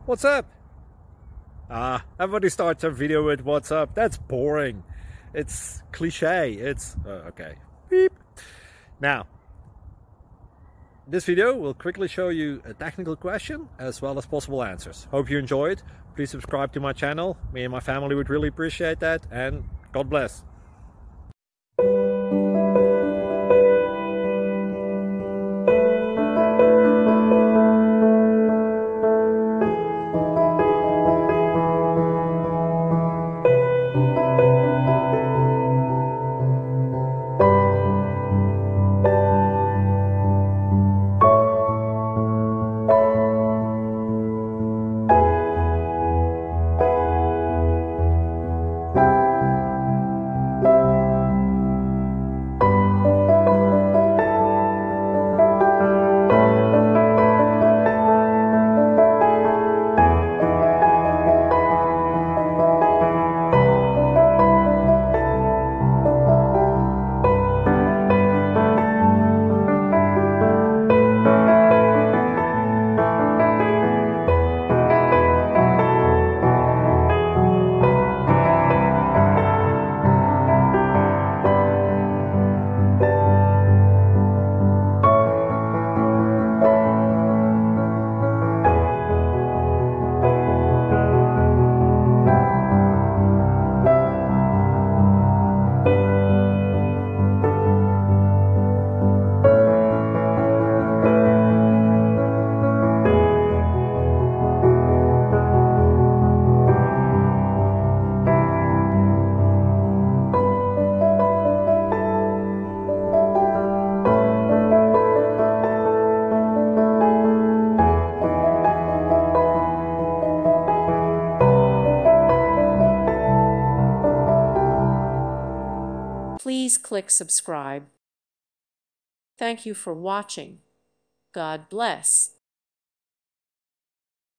What's up? Everybody starts a video with what's up. That's boring. It's cliche. It's okay. Beep. Now, this video will quickly show you a technical question as well as possible answers. Hope you enjoyed. Please subscribe to my channel. Me and my family would really appreciate that, and God bless. Please click subscribe. Thank you for watching. God bless.